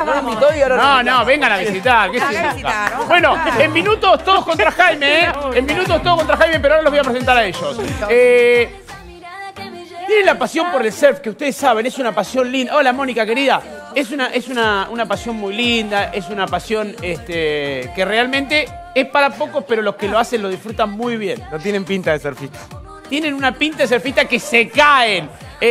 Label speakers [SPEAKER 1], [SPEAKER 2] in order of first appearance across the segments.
[SPEAKER 1] No, invitó y ahora
[SPEAKER 2] no, vengan a visitar. ¿Qué bueno, en minutos todos contra Jaime, En minutos todos contra Jaime, pero ahora los voy a presentar a ellos. Tienen la pasión por el surf, que ustedes saben, es una pasión linda. Hola, Mónica, querida. Es una pasión muy linda, es una pasión que realmente es para pocos, pero los que lo hacen lo disfrutan muy bien.
[SPEAKER 3] No tienen pinta de surfista.
[SPEAKER 2] Tienen una pinta de surfista que se caen.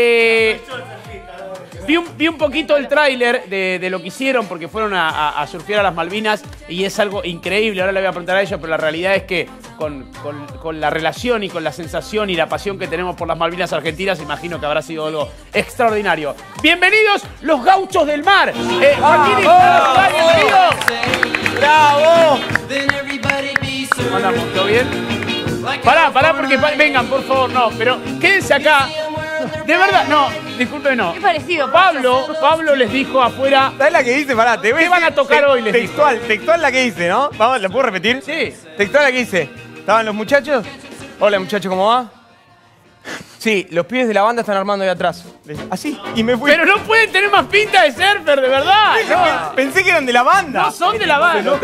[SPEAKER 2] Vi un poquito el tráiler de lo que hicieron porque fueron a surfear a las Malvinas y es algo increíble. Ahora le voy a preguntar a ellos, pero la realidad es que con la relación y con la sensación y la pasión que tenemos por las Malvinas argentinas, imagino que habrá sido algo extraordinario. Bienvenidos los Gauchos del Mar. Joaquín, bienvenidos.
[SPEAKER 1] ¡Bravo!
[SPEAKER 2] ¿Cómo andamos? ¿Todo bien? Pará, porque vengan, por favor, no, pero quédense acá. De verdad, no, disculpen, no.
[SPEAKER 4] Qué parecido.
[SPEAKER 2] Pablo les dijo afuera.
[SPEAKER 3] ¿Sabes la que dice? Pará, te voy.
[SPEAKER 2] ¿Qué van a tocar hoy? Les
[SPEAKER 3] textual la que dice, ¿no? Vamos, ¿la puedo repetir?
[SPEAKER 2] Sí.
[SPEAKER 3] Textual la que dice. ¿Estaban los muchachos? Hola, muchachos, ¿cómo va? Sí, los pibes de la banda están armando ahí atrás. Así, y me fui.
[SPEAKER 2] Pero no pueden tener más pinta de surfer, de verdad. No.
[SPEAKER 3] Pensé que eran de la banda.
[SPEAKER 2] No son de la banda.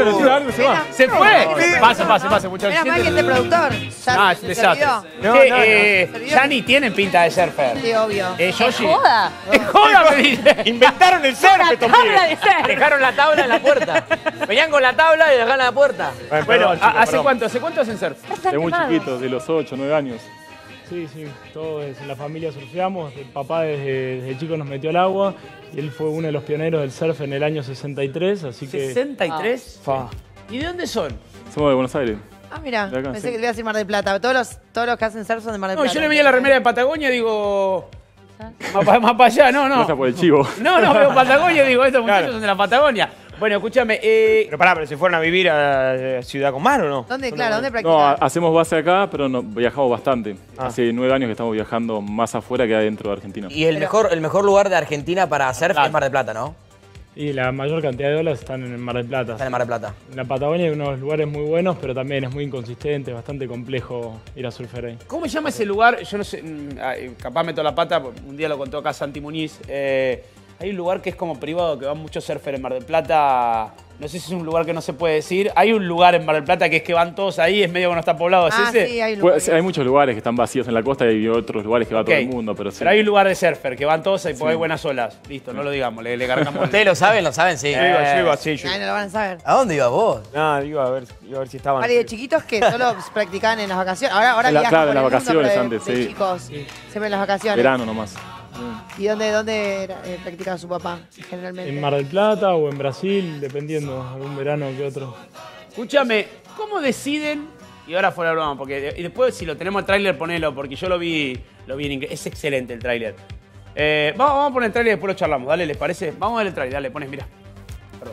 [SPEAKER 2] Se fue. Pase, muchachos.
[SPEAKER 5] Mira, más que este productor.
[SPEAKER 2] Ah, es un desastre. Ya ni tienen pinta de surfer.
[SPEAKER 5] Sí, obvio.
[SPEAKER 2] Yoshi.
[SPEAKER 4] Joda.
[SPEAKER 2] Es joda, me dice.
[SPEAKER 3] Inventaron el surf, estos pibes.
[SPEAKER 1] Dejaron la tabla en la puerta. Venían con la tabla y dejaron la puerta.
[SPEAKER 2] Bueno, ¿hace cuánto hacen surf?
[SPEAKER 6] De muy chiquitos, de los 8, 9 años. Sí, todos en la familia surfeamos. El papá desde chico nos metió al agua y él fue uno de los pioneros del surf en el año 63, así que...
[SPEAKER 2] ¿63? ¿Y de dónde son?
[SPEAKER 6] Somos de Buenos Aires.
[SPEAKER 5] Ah, mira,
[SPEAKER 6] acá,
[SPEAKER 5] pensé
[SPEAKER 6] sí.
[SPEAKER 5] que le iba a decir Mar del Plata. Todos los que hacen surf son de Mar del
[SPEAKER 2] No,
[SPEAKER 5] Plata.
[SPEAKER 2] yo le veía la remera de Patagonia y digo... Más para allá, no.
[SPEAKER 6] Gracias por el chivo.
[SPEAKER 2] No, veo Patagonia y digo, estos muchachos son de la Patagonia. Bueno, escúchame.
[SPEAKER 3] Pero se fueron a vivir a Ciudad con Mar, ¿o no?
[SPEAKER 5] ¿Dónde practican?
[SPEAKER 6] No, hacemos base acá, pero viajamos bastante. Hace 9 años que estamos viajando más afuera que adentro de Argentina.
[SPEAKER 1] Y el mejor lugar de Argentina para surf es Mar del Plata, ¿no?
[SPEAKER 6] Y la mayor cantidad de olas están en Mar del Plata.
[SPEAKER 1] Está en Mar del Plata.
[SPEAKER 6] En la Patagonia hay unos lugares muy buenos, pero también es muy inconsistente, bastante complejo ir a surfear ahí.
[SPEAKER 2] ¿Cómo se llama ese lugar? Yo no sé, capaz meto la pata, un día lo contó acá Santi Muñiz. Hay un lugar que es como privado, que van muchos surfers en Mar del Plata. No sé si es un lugar que no se puede decir. Hay un lugar en Mar del Plata que es que van todos ahí, es medio que no está poblado, ¿es ese?
[SPEAKER 5] Sí, hay
[SPEAKER 6] Hay muchos lugares que están vacíos en la costa y hay otros lugares que va todo el mundo, pero sí.
[SPEAKER 2] Pero hay un lugar de surfer que van todos ahí porque hay buenas olas. Listo, no lo digamos, le cargamos.
[SPEAKER 1] ¿Ustedes lo saben? Sí.
[SPEAKER 3] Yo iba así.
[SPEAKER 5] Ay, no lo van a saber.
[SPEAKER 1] ¿A dónde ibas vos?
[SPEAKER 3] No, iba a ver si estaban.
[SPEAKER 5] Vale, de chiquitos que solo practicaban en las vacaciones. Ahora viajan
[SPEAKER 6] claro,
[SPEAKER 5] por
[SPEAKER 6] en las
[SPEAKER 5] el mundo,
[SPEAKER 6] vacaciones
[SPEAKER 5] pero
[SPEAKER 6] antes,
[SPEAKER 5] de
[SPEAKER 6] sí.
[SPEAKER 5] chicos, siempre en las vacaciones.
[SPEAKER 6] Verano nomás.
[SPEAKER 5] ¿Y dónde practicaba su papá, generalmente?
[SPEAKER 6] En Mar del Plata o en Brasil, dependiendo, algún verano que otro.
[SPEAKER 2] Escúchame, ¿cómo deciden? Y ahora fuera de broma, porque y después si lo tenemos el tráiler, ponelo, porque yo lo vi en inglés. Es excelente el tráiler. Vamos a poner el tráiler y después lo charlamos, dale, ¿les parece? Vamos a ver el tráiler, dale, pones, mira. Perdón.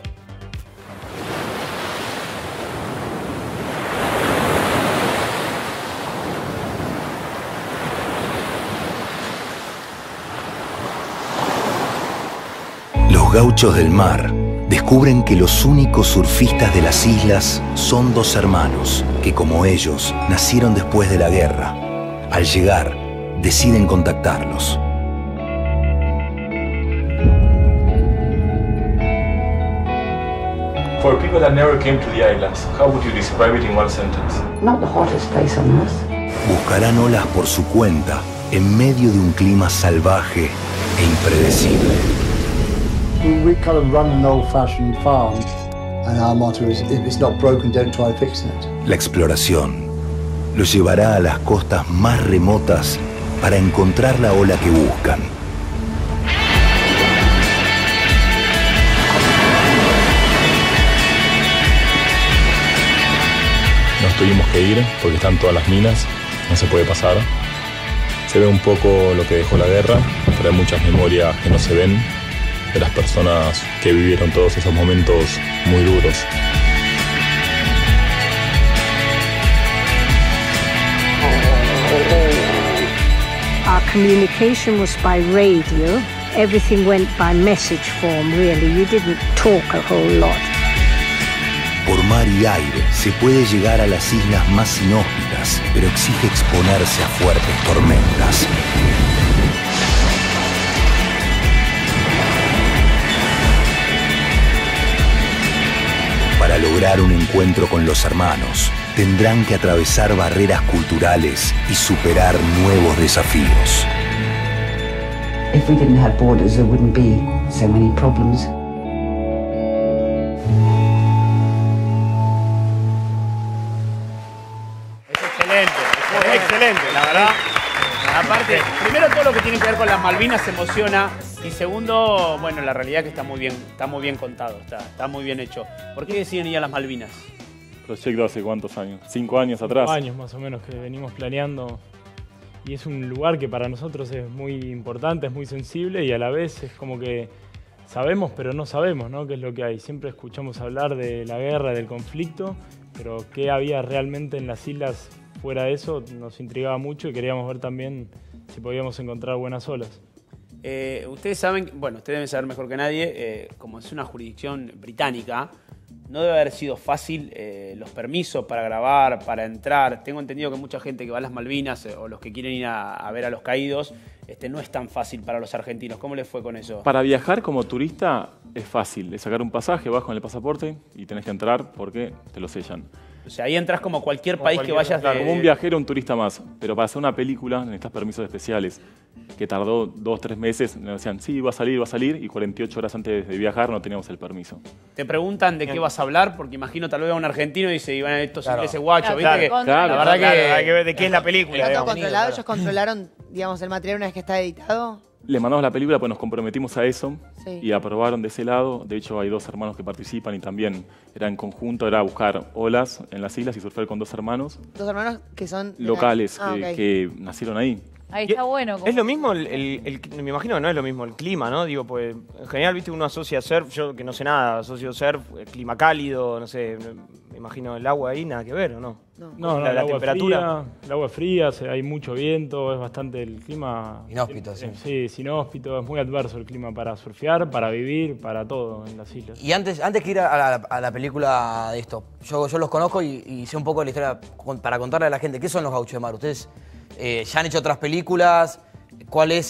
[SPEAKER 7] Los Gauchos del Mar descubren que los únicos surfistas de las islas son 2 hermanos que, como ellos, nacieron después de la guerra. Al llegar, deciden contactarlos.
[SPEAKER 8] For people that never came to the islands, how would you describe it in one sentence?
[SPEAKER 9] Not the hottest place on earth.
[SPEAKER 7] Buscarán olas por su cuenta en medio de un clima salvaje e impredecible.
[SPEAKER 10] We kind of run an old-fashioned farm, and our motto is, if it's not broken, don't try fixing it.
[SPEAKER 7] La exploración los llevará a las costas más remotas para encontrar la ola que buscan.
[SPEAKER 6] Nos tuvimos que ir porque están todas las minas, no se puede pasar. Se ve un poco lo que dejó la guerra, pero hay muchas memorias que no se ven de las personas que vivieron todos esos momentos muy duros.
[SPEAKER 9] Our communication was by radio. Everything went by message form, really. You didn't talk a whole lot.
[SPEAKER 7] Por mar y aire se puede llegar a las islas más inhóspitas, pero exige exponerse a fuertes tormentas. lograr un encuentro con los hermanos, tendrán que atravesar barreras culturales y superar nuevos desafíos.
[SPEAKER 4] If we didn't have borders, there wouldn't be so many problems.
[SPEAKER 2] Es excelente, es excelente, la verdad. Aparte, primero todo lo que tiene que ver con las Malvinas se emociona. Y segundo, bueno, la realidad es que está muy bien contado, está muy bien hecho. ¿Por qué deciden ir a las Malvinas?
[SPEAKER 6] Proyecto hace cuántos años, 5 años atrás.
[SPEAKER 11] 5 años más o menos que venimos planeando. Y es un lugar que para nosotros es muy importante, es muy sensible y a la vez es como que sabemos pero no sabemos, ¿no? Qué es lo que hay. Siempre escuchamos hablar de la guerra, del conflicto, pero qué había realmente en las islas fuera de eso nos intrigaba mucho y queríamos ver también si podíamos encontrar buenas olas.
[SPEAKER 2] Ustedes saben, bueno, ustedes deben saber mejor que nadie, como es una jurisdicción británica, no debe haber sido fácil los permisos para grabar, para entrar. Tengo entendido que mucha gente que va a las Malvinas o los que quieren ir a ver a los caídos, no es tan fácil para los argentinos. ¿Cómo les fue con eso?
[SPEAKER 6] Para viajar como turista es fácil, es sacar un pasaje, vas con el pasaporte y tenés que entrar porque te lo sellan.
[SPEAKER 2] O sea, ahí entras como cualquier país que vayas
[SPEAKER 6] Claro, como un viajero, un turista más. Pero para hacer una película necesitas permisos especiales, que tardó 2 o 3 meses. Nos decían, sí, va a salir, y 48 horas antes de viajar no teníamos el permiso.
[SPEAKER 2] Te preguntan de qué vas a hablar, porque imagino tal vez a un argentino y dice, iban estos
[SPEAKER 3] Claro.
[SPEAKER 2] ingleses guachos,
[SPEAKER 3] Claro,
[SPEAKER 2] ¿viste?
[SPEAKER 3] claro,
[SPEAKER 2] La verdad que
[SPEAKER 3] hay que ver de qué es la película.
[SPEAKER 5] ¿Está todo
[SPEAKER 3] digamos.
[SPEAKER 5] controlado? ¿Ellos controlaron, digamos, el material una vez que está editado?
[SPEAKER 6] Le mandamos la película, pues nos comprometimos a eso
[SPEAKER 5] Sí.
[SPEAKER 6] y aprobaron de ese lado. De hecho, hay 2 hermanos que participan y también era en conjunto, era buscar olas en las islas y surfear con 2 hermanos
[SPEAKER 5] Dos hermanos que son...
[SPEAKER 6] locales
[SPEAKER 5] Ah, ok.
[SPEAKER 6] que nacieron ahí.
[SPEAKER 12] Ahí está bueno.
[SPEAKER 3] Es lo mismo, me imagino que no es lo mismo el clima, ¿no? Digo, pues en general, viste, uno asocia surf, yo que no sé nada, asocio surf, clima cálido, no sé, me imagino el agua ahí, nada que ver, ¿o no?
[SPEAKER 11] No,
[SPEAKER 3] la
[SPEAKER 11] el agua
[SPEAKER 3] temperatura.
[SPEAKER 11] fría, el agua fría, hay mucho viento, es bastante el clima...
[SPEAKER 13] Inhóspito, sí.
[SPEAKER 11] Sí, es inhóspito, es muy adverso el clima para surfear, para vivir, para todo en las islas.
[SPEAKER 13] Y antes que ir a la película de esto, yo los conozco y sé un poco de la historia para contarle a la gente. ¿Qué son los Gauchos de Mar? Ustedes ya han hecho otras películas. ¿Cuál es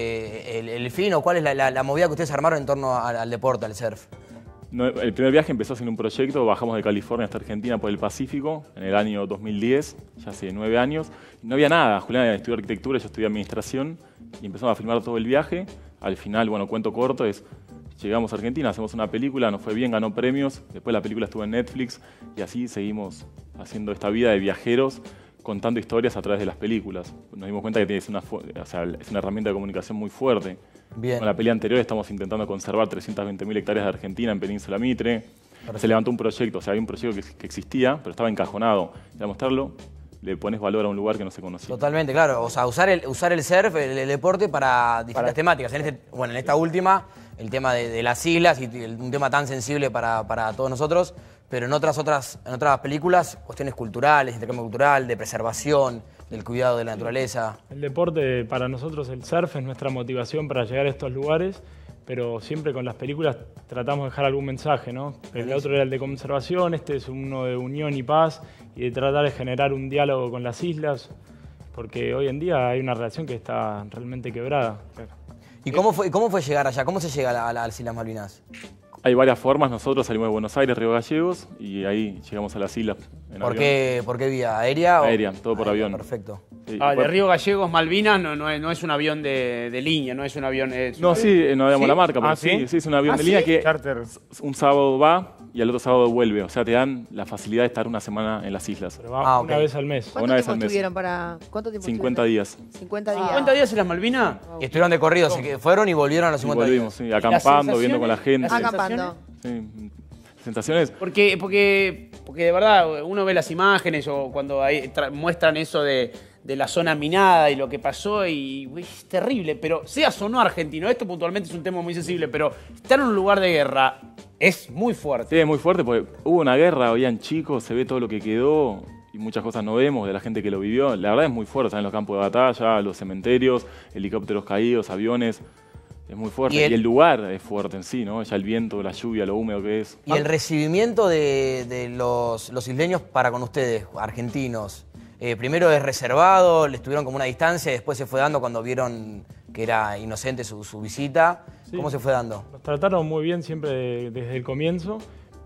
[SPEAKER 13] el fin o cuál es la movida que ustedes armaron en torno al deporte, al surf?
[SPEAKER 6] No, el primer viaje empezó sin un proyecto, bajamos de California hasta Argentina por el Pacífico en el año 2010, ya hace 9 años. No había nada, Julián estudió arquitectura, yo estudié administración y empezamos a filmar todo el viaje. Al final, bueno, cuento corto, llegamos a Argentina, hacemos una película, nos fue bien, ganó premios, después la película estuvo en Netflix y así seguimos haciendo esta vida de viajeros, contando historias a través de las películas. Nos dimos cuenta que es una herramienta de comunicación muy fuerte.
[SPEAKER 13] Bien.
[SPEAKER 6] Con la peli anterior estamos intentando conservar 320.000 hectáreas de Argentina en Península Mitre.
[SPEAKER 13] Perfecto.
[SPEAKER 6] Se levantó un proyecto, había un proyecto que existía, pero estaba encajonado. Era mostrarlo, le pones valor a un lugar que no se conocía.
[SPEAKER 13] Totalmente, claro. O sea, usar el surf, el deporte para distintas temáticas. En esta última, el tema de las islas y un tema tan sensible para todos nosotros, pero en otras películas, cuestiones culturales, intercambio cultural, de preservación, del cuidado de la naturaleza.
[SPEAKER 11] El deporte, para nosotros el surf es nuestra motivación para llegar a estos lugares, pero siempre con las películas tratamos de dejar algún mensaje, ¿no? El otro era el de conservación, este es uno de unión y paz y de tratar de generar un diálogo con las islas, porque hoy en día hay una relación que está realmente quebrada.
[SPEAKER 13] ¿Y cómo fue llegar allá? ¿Cómo se llega a las Islas Malvinas?
[SPEAKER 6] Hay varias formas, nosotros salimos de Buenos Aires, Río Gallegos, y ahí llegamos a las islas en
[SPEAKER 13] ¿Por
[SPEAKER 6] avión.
[SPEAKER 13] qué vía? ¿Aérea?
[SPEAKER 6] Aérea, todo por avión.
[SPEAKER 13] Perfecto.
[SPEAKER 6] Sí,
[SPEAKER 2] de Río Gallegos, Malvinas, no es un avión de línea, no es un avión...
[SPEAKER 6] No, sí, no digamos la marca, pero
[SPEAKER 3] ¿sí?
[SPEAKER 6] sí, es un avión de línea que un sábado va y al otro sábado vuelve. O sea, te dan la facilidad de estar una semana en las islas.
[SPEAKER 11] Pero va una vez al mes.
[SPEAKER 5] ¿Cuánto tiempo estuvieron para...? ¿Cuánto tiempo
[SPEAKER 6] 50 días.
[SPEAKER 5] 50 días.
[SPEAKER 2] ¿50 días en las Malvinas?
[SPEAKER 13] Y estuvieron de corrido, así que fueron y volvieron a los 50
[SPEAKER 6] volvimos,
[SPEAKER 13] días.
[SPEAKER 6] sí, acampando, viendo con la gente.
[SPEAKER 5] Acampando.
[SPEAKER 6] Sí, sensaciones.
[SPEAKER 2] Porque de verdad uno ve las imágenes o cuando muestran eso de la zona minada y lo que pasó y es terrible, pero seas o no argentino, esto puntualmente es un tema muy sensible, pero estar en un lugar de guerra es muy fuerte.
[SPEAKER 6] Sí, es muy fuerte porque hubo una guerra, habían chicos, se ve todo lo que quedó y muchas cosas no vemos de la gente que lo vivió. La verdad es muy fuerte, están en los campos de batalla, los cementerios, helicópteros caídos, aviones. Es muy fuerte. Y el lugar es fuerte en sí, ¿no? Ya el viento, la lluvia, lo húmedo que es.
[SPEAKER 13] Y el recibimiento de los isleños para con ustedes, argentinos. Primero es reservado, les tuvieron como una distancia y después se fue dando cuando vieron que era inocente su visita.
[SPEAKER 11] Sí.
[SPEAKER 13] ¿Cómo se fue dando?
[SPEAKER 11] Nos trataron muy bien siempre desde el comienzo,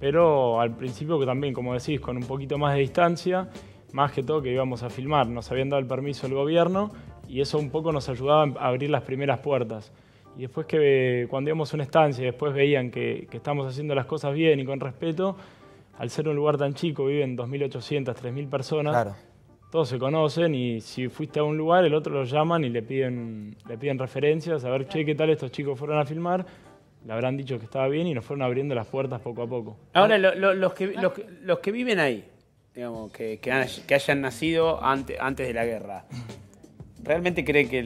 [SPEAKER 11] pero al principio que también, como decís, con un poquito más de distancia, más que todo que íbamos a filmar. Nos habían dado el permiso del gobierno y eso un poco nos ayudaba a abrir las primeras puertas. Y después que cuando íbamos a una estancia y después veían que estamos haciendo las cosas bien y con respeto, al ser un lugar tan chico, viven 2.800, 3.000 personas,
[SPEAKER 13] Claro.
[SPEAKER 11] todos se conocen y si fuiste a un lugar, el otro lo llaman y le piden referencias, a ver, che, ¿qué tal estos chicos fueron a filmar? Le habrán dicho que estaba bien y nos fueron abriendo las puertas poco a poco.
[SPEAKER 2] Ahora, los que viven ahí, digamos, que hayan nacido antes de la guerra, ¿realmente cree que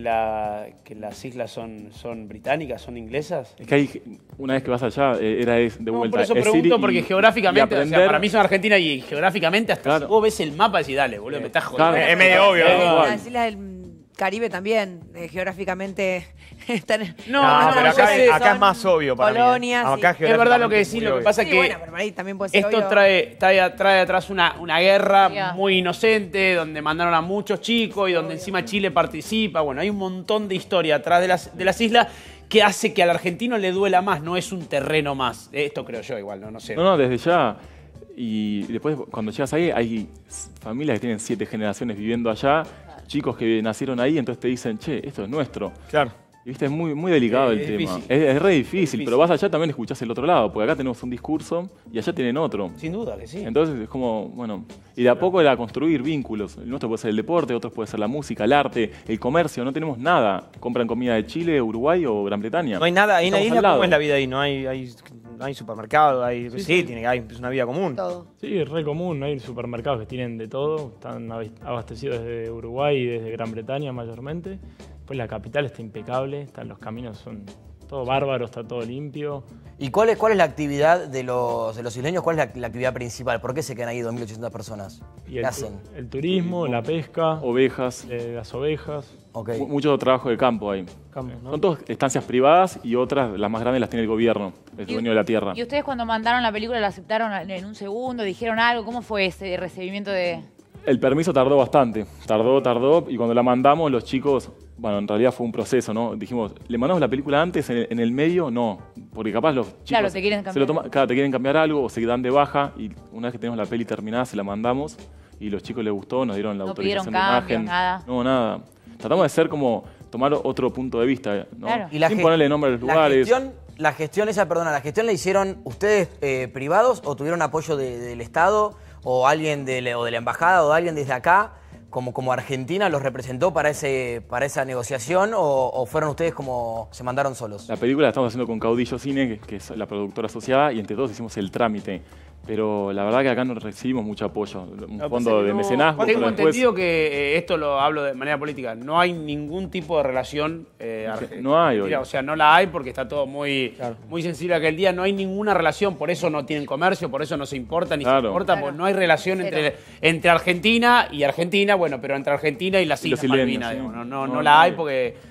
[SPEAKER 2] las islas son británicas, son inglesas?
[SPEAKER 6] Es que hay, una vez que vas allá, era de vuelta.
[SPEAKER 2] Por eso pregunto, porque geográficamente, o sea, para mí son Argentina y geográficamente hasta si vos ves el mapa y decís, dale, boludo, me estás jodiendo.
[SPEAKER 3] Claro. Es medio obvio, ¿no?
[SPEAKER 5] Las islas del Caribe también, geográficamente, están...
[SPEAKER 3] No, pero acá es más obvio para
[SPEAKER 5] colonias,
[SPEAKER 3] mí. Acá
[SPEAKER 2] es verdad lo que decís, lo que pasa es que
[SPEAKER 5] bueno, pero ahí también puede ser
[SPEAKER 2] esto
[SPEAKER 5] obvio.
[SPEAKER 2] trae atrás una guerra muy inocente, donde mandaron a muchos chicos y donde encima Chile participa. Bueno, hay un montón de historia atrás de las islas que hace que al argentino le duela más, no es un terreno más. Esto creo yo igual, no sé.
[SPEAKER 6] No, desde ya. Y después, cuando llegas ahí, hay familias que tienen 7 generaciones viviendo allá, chicos que nacieron ahí, entonces te dicen, che, esto es nuestro.
[SPEAKER 3] Claro.
[SPEAKER 6] Y viste, es muy delicado el tema.
[SPEAKER 2] difícil.
[SPEAKER 6] Es re difícil, pero vas allá también escuchás el otro lado, porque acá tenemos un discurso y allá tienen otro.
[SPEAKER 2] Sin duda que sí.
[SPEAKER 6] Entonces es como, bueno, y de a poco era construir vínculos. El nuestro puede ser el deporte, otros puede ser la música, el arte, el comercio, no tenemos nada. Compran comida de Chile, Uruguay o Gran Bretaña.
[SPEAKER 3] No hay nada, ahí en la
[SPEAKER 6] Estamos
[SPEAKER 3] isla,
[SPEAKER 6] al lado.
[SPEAKER 3] ¿cómo es la vida ahí? No hay supermercado, hay es una vida común.
[SPEAKER 5] Todo.
[SPEAKER 11] Sí, es re común, hay supermercados que tienen de todo, están abastecidos desde Uruguay y desde Gran Bretaña mayormente. Pues la capital está impecable, los caminos son todo bárbaro, está todo limpio.
[SPEAKER 13] ¿Y cuál es la actividad de los isleños? ¿Cuál es la actividad principal? ¿Por qué se quedan ahí 2.800 personas?
[SPEAKER 11] Y
[SPEAKER 13] ¿Qué hacen?
[SPEAKER 11] El turismo, la pesca,
[SPEAKER 6] ovejas.
[SPEAKER 11] Las ovejas.
[SPEAKER 13] Okay.
[SPEAKER 6] Mucho trabajo de campo ahí.
[SPEAKER 11] ¿no?
[SPEAKER 6] Son todas estancias privadas y otras, las más grandes, las tiene el gobierno, el dueño de la tierra.
[SPEAKER 12] ¿Y ustedes cuando mandaron la película la aceptaron en un segundo? ¿Dijeron algo? ¿Cómo fue ese recibimiento de...?
[SPEAKER 6] El permiso tardó bastante, tardó, y cuando la mandamos los chicos, bueno, en realidad fue un proceso, ¿no? Dijimos, ¿le mandamos la película antes, en el medio? No, porque capaz los chicos
[SPEAKER 12] Claro, te quieren cambiar.
[SPEAKER 6] te quieren cambiar algo o se dan de baja, y una vez que tenemos la peli terminada se la mandamos y los chicos les gustó, nos dieron la autorización de imagen.
[SPEAKER 12] Nada.
[SPEAKER 6] No, nada. Tratamos de ser como, tomar otro punto de vista, ¿no?
[SPEAKER 12] Claro.
[SPEAKER 13] Y
[SPEAKER 6] sin ponerle nombre a los lugares.
[SPEAKER 13] La gestión la hicieron ustedes privados o tuvieron apoyo del Estado o alguien de la embajada o de alguien desde acá, como Argentina, los representó para esa negociación o fueron ustedes como se mandaron solos?
[SPEAKER 6] La película la estamos haciendo con Caudillo Cine, que es la productora asociada, y entre todos hicimos el trámite. Pero la verdad que acá no recibimos mucho apoyo. Un fondo de mecenazgo.
[SPEAKER 2] Tengo entendido que esto lo hablo de manera política. No hay ningún tipo de relación
[SPEAKER 6] no hay hoy.
[SPEAKER 2] O sea, no la hay porque está todo muy sensible aquel día. No hay ninguna relación, por eso no tienen comercio, por eso no se importa ni se importa, porque no hay relación entre Argentina y Argentina, bueno, pero entre Argentina y las Islas Malvinas.
[SPEAKER 6] Sí.
[SPEAKER 2] No la hay porque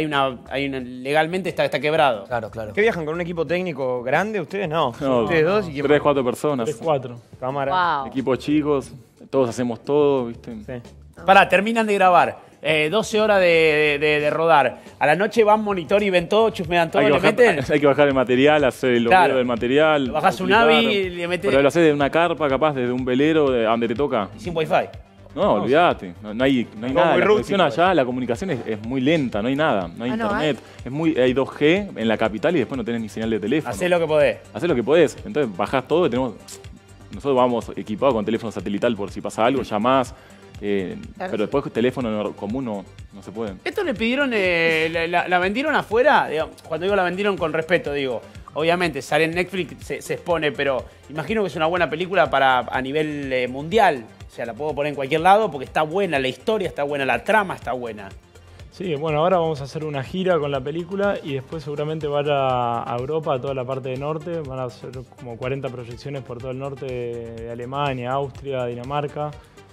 [SPEAKER 2] legalmente está quebrado.
[SPEAKER 13] Claro.
[SPEAKER 3] ¿Qué viajan con un equipo técnico grande? ¿Ustedes no?
[SPEAKER 6] No,
[SPEAKER 3] ¿Ustedes dos? ¿Y
[SPEAKER 6] 3, 4 personas.
[SPEAKER 11] 3, 4.
[SPEAKER 3] Cámara.
[SPEAKER 12] Wow.
[SPEAKER 6] Equipos chicos, todos hacemos todo, ¿viste?
[SPEAKER 3] Sí.
[SPEAKER 2] Pará, terminan de grabar. 12 horas de rodar. A la noche van monitor y ven todo, chusmean todo, le meten.
[SPEAKER 6] Hay que bajar el material, hacer el logueo del material.
[SPEAKER 2] Lo bajás un AVI y le metes.
[SPEAKER 6] Pero lo haces de una carpa, capaz, desde un velero, de donde te toca.
[SPEAKER 2] Sin wifi.
[SPEAKER 6] No, olvídate. No hay nada. La conexión allá, la comunicación es muy lenta, no hay nada. No hay internet. Hay 2G en la capital y después no tenés ni señal de teléfono.
[SPEAKER 2] Hacés lo que podés.
[SPEAKER 6] Hacés lo que podés. Entonces bajás todo y nosotros vamos equipados con teléfono satelital por si pasa algo, llamás. Pero después teléfono común no se puede.
[SPEAKER 2] ¿Esto le pidieron, la vendieron afuera? Digamos, cuando digo la vendieron con respeto, digo, obviamente sale en Netflix, se expone, pero imagino que es una buena película a nivel mundial. O sea, la puedo poner en cualquier lado porque está buena, la historia está buena, la trama está buena.
[SPEAKER 11] Sí, bueno, ahora vamos a hacer una gira con la película y después seguramente van a Europa, a toda la parte del norte. Van a hacer como 40 proyecciones por todo el norte de Alemania, Austria, Dinamarca.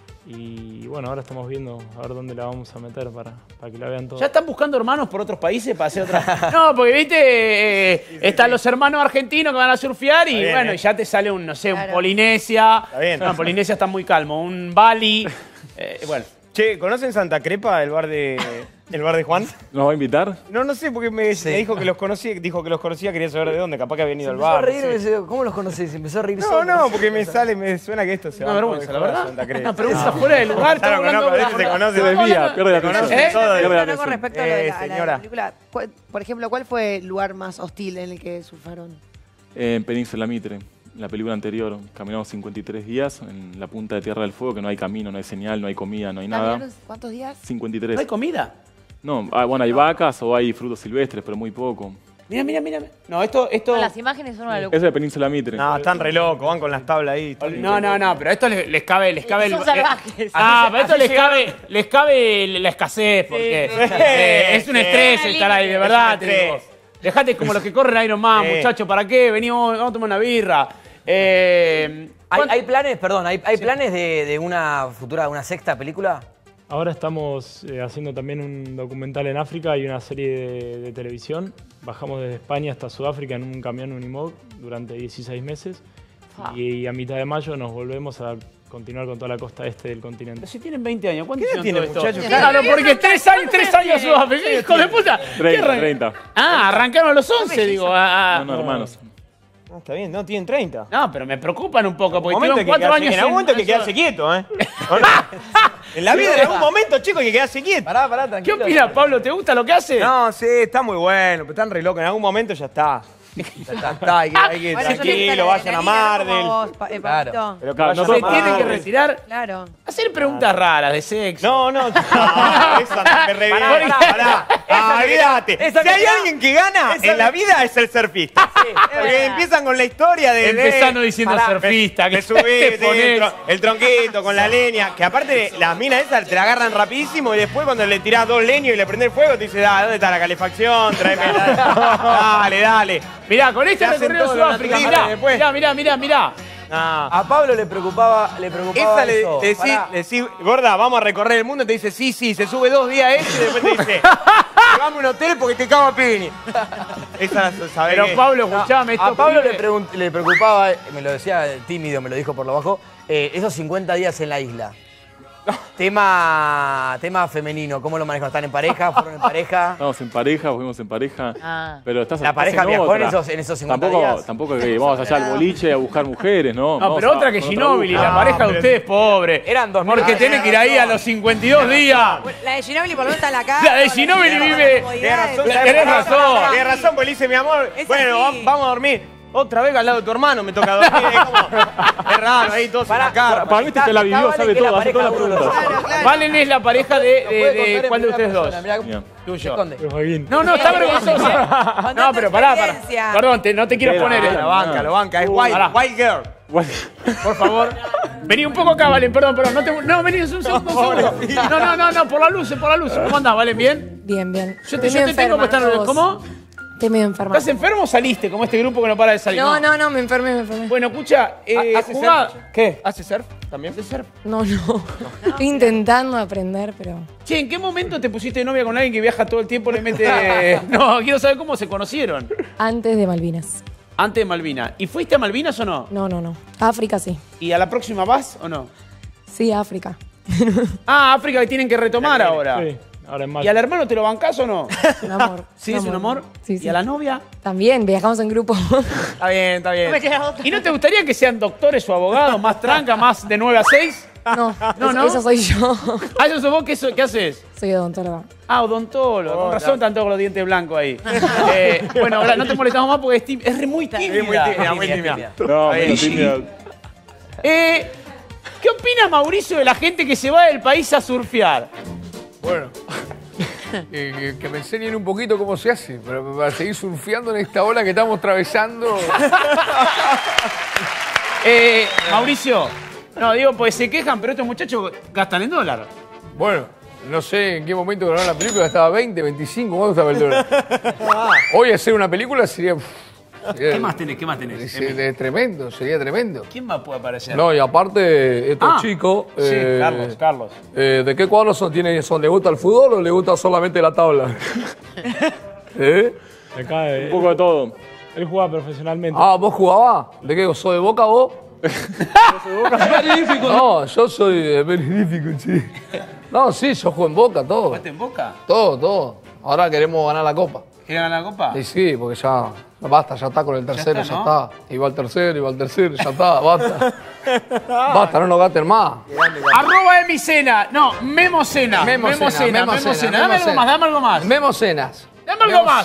[SPEAKER 11] Y bueno, ahora estamos viendo a ver dónde la vamos a meter para que la vean todos.
[SPEAKER 2] ¿Ya están buscando hermanos por otros países para hacer otra? No, porque viste, están los hermanos argentinos que van a surfear y bueno, ya te sale un, no sé, un Polinesia.
[SPEAKER 3] Está bien.
[SPEAKER 2] No, Polinesia está muy calmo. Un Bali. Bueno.
[SPEAKER 3] Che, ¿conocen Santa Crepa, el bar de ¿El bar de Juan?
[SPEAKER 14] ¿Nos va a invitar?
[SPEAKER 3] No sé, porque me dijo que los conocía, quería saber de dónde, capaz que había venido al
[SPEAKER 13] Empezó a
[SPEAKER 3] bar.
[SPEAKER 13] reír,
[SPEAKER 3] no
[SPEAKER 13] me
[SPEAKER 3] sé.
[SPEAKER 13] dice, ¿cómo los conocés? Empezó a reír
[SPEAKER 3] No,
[SPEAKER 13] solo.
[SPEAKER 3] porque me suena que esto se va.
[SPEAKER 2] Una vergüenza, la verdad.
[SPEAKER 3] Santa Cruz.
[SPEAKER 2] Una pregunta fuera de lugar.
[SPEAKER 3] Claro,
[SPEAKER 2] estamos hablando
[SPEAKER 3] no, se conoce.
[SPEAKER 14] Se desvía, pierde la atención.
[SPEAKER 3] Conoce todo de-
[SPEAKER 14] Pierde la
[SPEAKER 5] No, con
[SPEAKER 14] atención.
[SPEAKER 5] respecto a lo de la
[SPEAKER 3] señora.
[SPEAKER 5] película, por ejemplo, ¿cuál fue el lugar más hostil en el que surfaron?
[SPEAKER 14] En Península Mitre, la película anterior, caminamos 53 días en la punta de Tierra del Fuego, que no hay camino, no hay señal, no hay comida, no hay nada.
[SPEAKER 5] ¿Caminaron cuántos días?
[SPEAKER 14] 53.
[SPEAKER 2] ¿No hay comida?
[SPEAKER 14] No, bueno, hay vacas o hay frutos silvestres, pero muy poco.
[SPEAKER 2] Mira. No, esto...
[SPEAKER 12] Las imágenes son una locura.
[SPEAKER 14] Eso es de Península Mitre.
[SPEAKER 3] No, están re locos, van con las tablas ahí.
[SPEAKER 2] No, pero a esto les cabe el...
[SPEAKER 12] Son salvajes.
[SPEAKER 2] Pero esto les cabe la escasez, porque es un estrés estar ahí, de verdad. Te digo. Dejate como los que corren Iron Man, muchachos, ¿para qué? Venimos, vamos a tomar una birra.
[SPEAKER 13] ¿Hay planes, perdón, hay planes de una futura, una sexta película?
[SPEAKER 11] Ahora estamos haciendo también un documental en África y una serie de televisión. Bajamos desde España hasta Sudáfrica en un camión Unimog durante 16 meses. Y a mitad de mayo nos volvemos a continuar con toda la costa este del continente.
[SPEAKER 2] Si tienen 20 años, ¿cuántos
[SPEAKER 3] ¿Qué edad tienen, muchachos?
[SPEAKER 2] Claro, porque 3 años Sudáfrica, hijo de puta.
[SPEAKER 14] 30.
[SPEAKER 2] Arrancaron a los 11, digo.
[SPEAKER 14] No, hermanos.
[SPEAKER 3] No, está bien, no, tienen 30.
[SPEAKER 2] No, pero me preocupan un poco, porque
[SPEAKER 3] Momento
[SPEAKER 2] tuvieron 4 años
[SPEAKER 3] en algún momento hay que quedarse quieto, ¿eh? En la vida, en algún momento, chicos, hay que quedarse quieto.
[SPEAKER 13] Pará,
[SPEAKER 2] ¿Qué
[SPEAKER 13] tranquilo.
[SPEAKER 2] opinas, Pablo? ¿Te gusta lo que hace?
[SPEAKER 3] No, sí, está muy bueno, pero están re locos. En algún momento ya está. Ya está, hay que
[SPEAKER 5] Bueno, yo
[SPEAKER 3] tranquilo,
[SPEAKER 5] le-
[SPEAKER 3] vayan a
[SPEAKER 5] como
[SPEAKER 3] Mardel.
[SPEAKER 5] vos, Pablito.
[SPEAKER 3] Pero que
[SPEAKER 14] Claro,
[SPEAKER 3] vayan
[SPEAKER 2] Se
[SPEAKER 3] a
[SPEAKER 2] tienen que
[SPEAKER 3] Mardel.
[SPEAKER 2] retirar.
[SPEAKER 5] Claro.
[SPEAKER 2] Hacer preguntas raras de sexo.
[SPEAKER 3] No, esa me reviene. Pará. Olvídate. Si hay alguien que gana en la vida es el surfista. Porque empiezan con la historia de...
[SPEAKER 2] Empezando diciendo surfista, que
[SPEAKER 3] Me subí,
[SPEAKER 2] te pones.
[SPEAKER 3] el tronquito con la leña. Que aparte las minas esas te la agarran rapidísimo y después cuando le tirás 2 leños y le prendés fuego te dice, ¿dónde está la calefacción? Tráeme dale.
[SPEAKER 2] Mirá, con este
[SPEAKER 3] Se hacen
[SPEAKER 2] recorrido
[SPEAKER 3] todo
[SPEAKER 2] Sudáfrica,
[SPEAKER 3] natural después.
[SPEAKER 2] mirá.
[SPEAKER 3] Ah.
[SPEAKER 13] A Pablo le preocupaba
[SPEAKER 3] Esa
[SPEAKER 13] eso.
[SPEAKER 3] le decís, gorda, vamos a recorrer el mundo, y te dice, sí, se sube 2 días y después te dice, llévame a un hotel porque te cago a piña. Esa la sabés.
[SPEAKER 2] Pero Pablo, escuchame,
[SPEAKER 13] A
[SPEAKER 2] esto
[SPEAKER 13] Pablo le preocupaba, me lo decía tímido, me lo dijo por lo bajo, esos 50 días en la isla. Tema femenino, ¿cómo lo manejan? ¿Están en pareja? ¿Fueron en pareja?
[SPEAKER 14] Estamos en pareja, fuimos en pareja. Pero estás
[SPEAKER 13] ¿La pareja
[SPEAKER 14] en
[SPEAKER 13] viajó
[SPEAKER 14] otra.
[SPEAKER 13] en esos 50 días?
[SPEAKER 14] Tampoco que vamos allá al boliche a buscar mujeres, ¿no?
[SPEAKER 2] No, pero otra que Ginóbili, la pareja de ustedes, pobre.
[SPEAKER 13] Eran 2000.
[SPEAKER 2] Porque tiene que ir ahí a los 52 días.
[SPEAKER 5] La de Ginóbili por lo menos está en la casa.
[SPEAKER 2] La de Ginóbili vive. Tenés razón.
[SPEAKER 3] Tenés razón, porque le dice, mi amor,
[SPEAKER 5] Es
[SPEAKER 3] bueno,
[SPEAKER 5] así.
[SPEAKER 3] vamos a dormir. Otra vez al lado de tu hermano me toca dormir. Es raro, ahí todos en la cara.
[SPEAKER 14] Para mí te la vivió, sabe todo, hace todas las preguntas.
[SPEAKER 2] Valen es la pareja de ¿cuál de ustedes dos?
[SPEAKER 14] Bien.
[SPEAKER 2] Tuyo.
[SPEAKER 11] Pero Joaquín.
[SPEAKER 2] No, está vergonzoso. No, pero pará.
[SPEAKER 5] experiencia.
[SPEAKER 2] Perdón, no te quiero poner.
[SPEAKER 3] Lo banca, es
[SPEAKER 2] Pará.
[SPEAKER 3] wild girl.
[SPEAKER 2] Por favor. Vení un poco acá, Valen, perdón. No, vení un segundo. No, por la luz. ¿Cómo andás, Valen? ¿Bien?
[SPEAKER 15] Bien.
[SPEAKER 2] Yo te tengo que estar. ¿Cómo?
[SPEAKER 15] Estoy medio enferma.
[SPEAKER 2] ¿Estás enfermo o saliste? Como este grupo que no para de salir.
[SPEAKER 15] No, me enfermé.
[SPEAKER 2] Bueno, escucha,
[SPEAKER 3] ¿Hace
[SPEAKER 2] jugá.
[SPEAKER 3] surf?
[SPEAKER 2] ¿Qué?
[SPEAKER 3] ¿Hace surf también?
[SPEAKER 2] ¿Hace surf?
[SPEAKER 15] No. Estoy intentando aprender, pero...
[SPEAKER 2] Che, ¿en qué momento te pusiste de novia con alguien que viaja todo el tiempo? Le mete. No, quiero saber cómo se conocieron.
[SPEAKER 15] Antes de Malvinas.
[SPEAKER 2] Antes de Malvinas. ¿Y fuiste a Malvinas o no?
[SPEAKER 15] No. África sí.
[SPEAKER 2] ¿Y a la próxima vas o no?
[SPEAKER 15] Sí, África.
[SPEAKER 2] África que tienen que retomar ahora.
[SPEAKER 11] Sí, ahora en mayo.
[SPEAKER 2] ¿Y al hermano te lo bancás o no?
[SPEAKER 15] Un amor.
[SPEAKER 2] ¿Sí, es un amor?
[SPEAKER 15] Sí.
[SPEAKER 2] ¿Y a la novia?
[SPEAKER 15] También, viajamos en grupo.
[SPEAKER 3] Está bien.
[SPEAKER 2] ¿Y no te gustaría que sean doctores o abogados, más tranca, más de 9 a 6?
[SPEAKER 15] No, esa soy yo.
[SPEAKER 2] ¿Eso sos vos? ¿Qué haces?
[SPEAKER 15] Soy odontóloga.
[SPEAKER 2] Odontólogo. Con razón están todos los dientes blancos ahí. Bueno, ahora no te molestamos más porque es muy tímida.
[SPEAKER 3] Muy tímida.
[SPEAKER 14] No, menos tímida.
[SPEAKER 2] ¿Qué opina Mauricio de la gente que se va del país a surfear?
[SPEAKER 16] Bueno, que me enseñen un poquito cómo se hace, para seguir surfeando en esta ola que estamos atravesando.
[SPEAKER 2] Mauricio, no, digo, pues se quejan, pero estos muchachos gastan en dólar.
[SPEAKER 16] Bueno, no sé en qué momento grabaron la película, estaba 20, 25, ¿cuánto estaba el dólar? Hoy hacer una película sería...
[SPEAKER 2] ¿Qué más tenés?
[SPEAKER 16] Sería tremendo.
[SPEAKER 2] ¿Quién más puede aparecer?
[SPEAKER 16] No, y aparte, estos chicos...
[SPEAKER 2] Sí, Carlos.
[SPEAKER 16] ¿De qué cuadro son? ¿Le gusta el fútbol o le gusta solamente la tabla?
[SPEAKER 11] Acá,
[SPEAKER 14] Un poco de todo.
[SPEAKER 11] Él jugaba profesionalmente.
[SPEAKER 16] Ah, ¿vos jugabas? ¿De qué? ¿Sos de Boca vos? No, yo soy magnífico, sí. No, sí, yo juego en Boca, todo.
[SPEAKER 2] ¿Jugaste en Boca?
[SPEAKER 16] Todo. Ahora queremos ganar la Copa.
[SPEAKER 2] ¿Quieres ganar la Copa?
[SPEAKER 16] Sí, porque ya basta, ya está con el tercero, ya está. Y va el tercero, ya está, basta. Basta, no nos gasten más.
[SPEAKER 2] Arroba Emicena. No, Memocena. Memocena. Dame algo más.
[SPEAKER 16] Memocenas.
[SPEAKER 2] Dame algo más.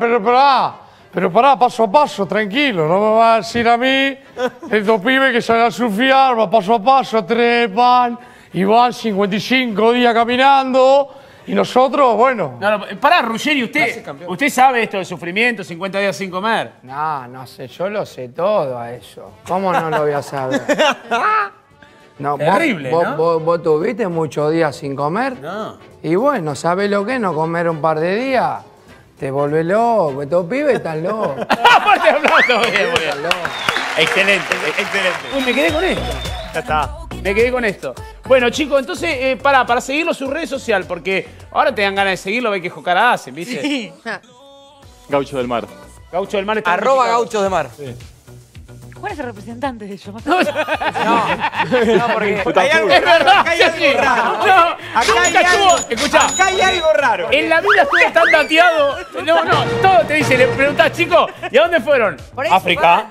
[SPEAKER 16] Pero pará, paso a paso, tranquilo. No me va a decir a mí, estos pibes que salen a surfear, va paso a paso, trepan, y van 55 días caminando, y nosotros, bueno.
[SPEAKER 2] No, pará, Ruggeri, ¿usted sabe esto del sufrimiento, 50 días sin comer?
[SPEAKER 17] No sé, yo lo sé todo a eso. ¿Cómo no lo voy a saber? No,
[SPEAKER 2] terrible,
[SPEAKER 17] ¿Vos tuviste muchos días sin comer?
[SPEAKER 2] No.
[SPEAKER 17] Y bueno, ¿sabés lo que es no comer un par de días? Te volvés loco, estos pibes están locos.
[SPEAKER 2] Aparte hablando bien. Excelente. Uy, me quedé con esto.
[SPEAKER 3] Ya está.
[SPEAKER 2] Me quedé con esto. Bueno, chicos, entonces, para seguirlo su red social, porque ahora te dan ganas de seguirlo, ve qué jocara hacen, ¿viste?
[SPEAKER 5] Sí.
[SPEAKER 14] Gaucho del Mar.
[SPEAKER 2] Gaucho del Mar está
[SPEAKER 13] Arroba Gauchos de Mar.
[SPEAKER 14] Sí.
[SPEAKER 12] ¿Cuál es el representante de ellos?
[SPEAKER 13] No, porque
[SPEAKER 3] Hay algo raro, acá hay algo raro.
[SPEAKER 2] Escuchá,
[SPEAKER 3] Acá hay algo raro.
[SPEAKER 2] en la vida estuvo tan dateado. No, todo te dice, le preguntás, chicos, ¿y a dónde fueron?
[SPEAKER 5] Por ahí
[SPEAKER 2] África.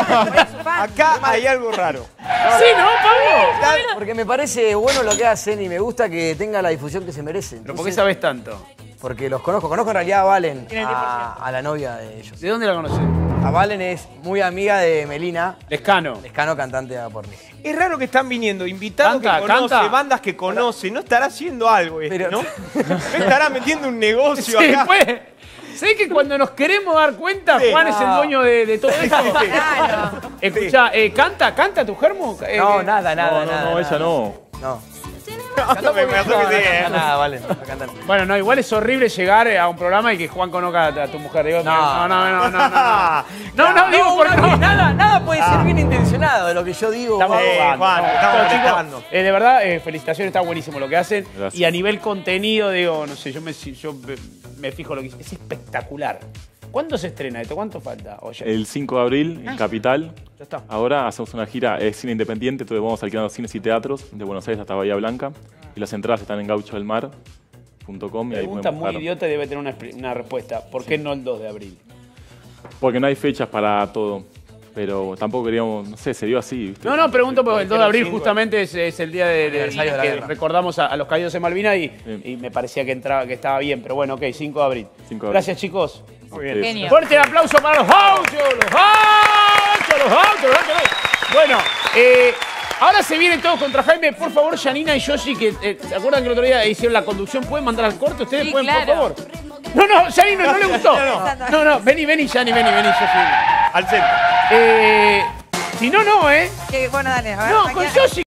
[SPEAKER 3] Acá hay algo raro.
[SPEAKER 2] Sí, ¿no, Pablo?
[SPEAKER 13] Porque me parece bueno lo que hacen y me gusta que tenga la difusión que se merecen.
[SPEAKER 2] ¿Pero por qué sabes tanto?
[SPEAKER 13] Porque los conozco. Conozco en realidad a Valen, a la novia de ellos.
[SPEAKER 2] ¿De dónde la conoces?
[SPEAKER 13] A Valen es muy amiga de Melina.
[SPEAKER 2] Lescano.
[SPEAKER 13] Lescano, cantante de porno.
[SPEAKER 3] Es raro que están viniendo invitados que conoce, bandas que conoce. No estará haciendo algo este, ¿no? No estará metiendo un negocio
[SPEAKER 2] Sí,
[SPEAKER 3] acá.
[SPEAKER 2] pues. ¿Sabés que cuando nos queremos dar cuenta,
[SPEAKER 3] Sí.
[SPEAKER 2] Juan es el dueño de todo esto?
[SPEAKER 5] Claro.
[SPEAKER 2] Escuchá, ¿canta tu germo?
[SPEAKER 13] No, nada.
[SPEAKER 14] No, ella no.
[SPEAKER 13] No.
[SPEAKER 3] No, me acuerdo que sí,
[SPEAKER 13] Nada, Valen. va a cantar.
[SPEAKER 2] Bueno, no, igual es horrible llegar a un programa y que Juan conozca a tu mujer. Digo, no, digo, porque
[SPEAKER 13] Nada puede ser bien intencionado de lo que yo digo.
[SPEAKER 2] Estamos jugando,
[SPEAKER 3] Juan,
[SPEAKER 2] no,
[SPEAKER 3] estamos
[SPEAKER 2] chicos,
[SPEAKER 3] molestando.
[SPEAKER 2] de verdad, felicitaciones, está buenísimo lo que hacen.
[SPEAKER 14] Gracias.
[SPEAKER 2] Y a nivel contenido, digo, no sé, yo me fijo lo que es espectacular. ¿Cuándo se estrena esto? ¿Cuánto falta? Oye.
[SPEAKER 14] El 5 de abril en Capital.
[SPEAKER 2] Ya está.
[SPEAKER 14] Ahora hacemos una gira, es cine independiente, entonces vamos alquilando cines y teatros de Buenos Aires hasta Bahía Blanca. Y las entradas están en gauchodelmar.com.
[SPEAKER 2] Pregunta muy idiota y debe tener una respuesta. ¿Por qué no el 2 de abril?
[SPEAKER 14] Porque no hay fechas para todo. Pero tampoco queríamos, no sé, se dio así, ¿viste?
[SPEAKER 2] No, pregunto porque el 2 de abril justamente es el día
[SPEAKER 13] Aniversario de la
[SPEAKER 2] que
[SPEAKER 13] guerra.
[SPEAKER 2] recordamos a los caídos en Malvinas y me parecía que estaba bien. Pero bueno, ok, 5 de abril.
[SPEAKER 14] 5 de abril.
[SPEAKER 2] Gracias, chicos.
[SPEAKER 3] Muy bien.
[SPEAKER 12] Genio.
[SPEAKER 2] Fuerte el aplauso para los gauchos. Bueno, ahora se vienen todos contra Jaime. Por favor, Janina y Yoshi, que ¿se acuerdan que el otro día hicieron la conducción? ¿Pueden mandar al corte? ¿Ustedes
[SPEAKER 12] Sí,
[SPEAKER 2] pueden,
[SPEAKER 12] claro.
[SPEAKER 2] por favor? No, Janina, no le gustó. No, vení, Jani, vení, Yoshi.
[SPEAKER 3] Al centro.
[SPEAKER 2] Si no, ¿eh?
[SPEAKER 5] Bueno, dale. A ver,
[SPEAKER 2] No, con
[SPEAKER 5] mañana-
[SPEAKER 2] Yoshi.